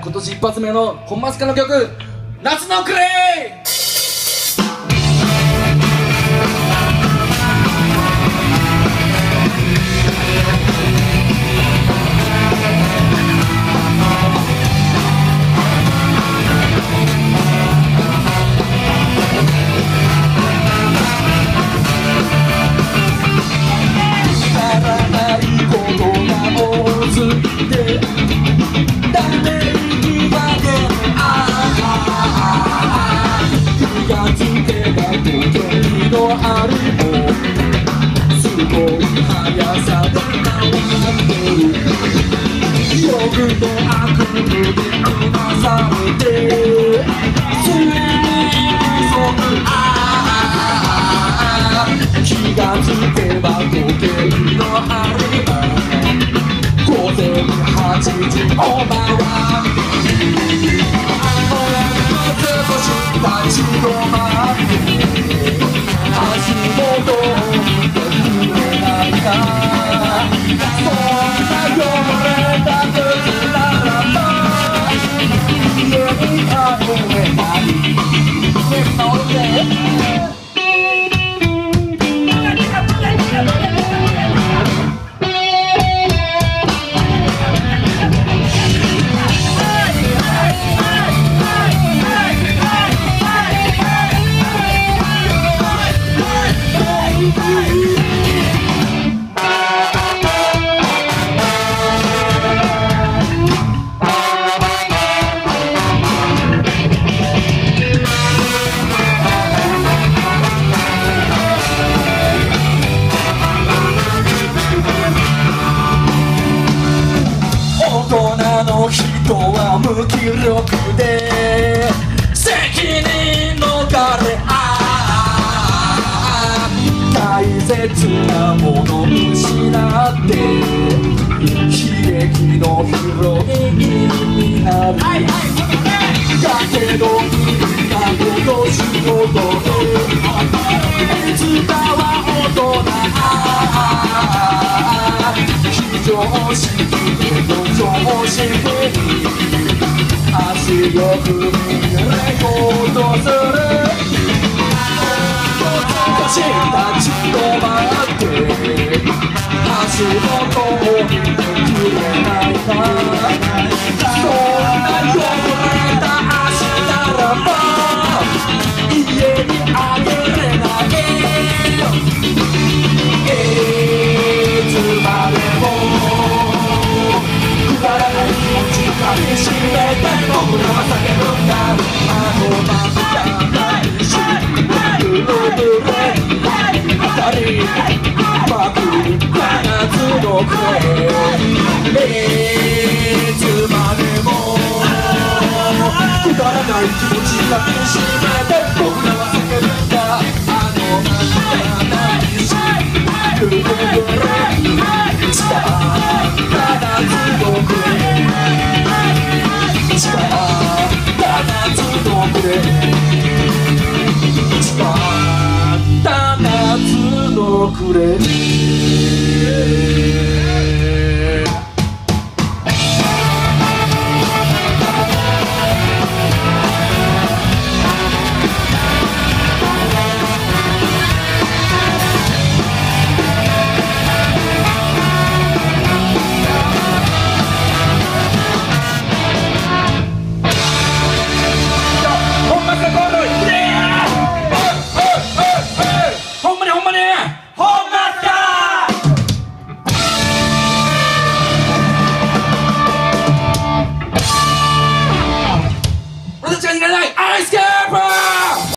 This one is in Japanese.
今年一発目の本マスカの曲「夏のクレイ」。気がつけば時計の針は午前8時おばは俺の少し立ち止まって足元を見てくれないか。そんな汚れた靴ならば家にあれないでもね人は無気力で責任逃れ大切なもの失って悲劇の広げになる。だけどみんなの年をといつかは大人非常識で常識に足を踏み入れようとする。少し立ち止まって足元を見てくれないか。そんな汚れた足ならば家にあげれない。いつまでもくだらない気持ちかみしめて僕らは叫ぶんだ。あのままがないしブルブル二人まくり夏のクレイ。いつまでもくだらない気持ちかみしめて僕らは叫ぶんだ。あのままがないしブルブル夏のクレイ。誓った夏のクレイ。誓った夏のクレイ。私がいらない。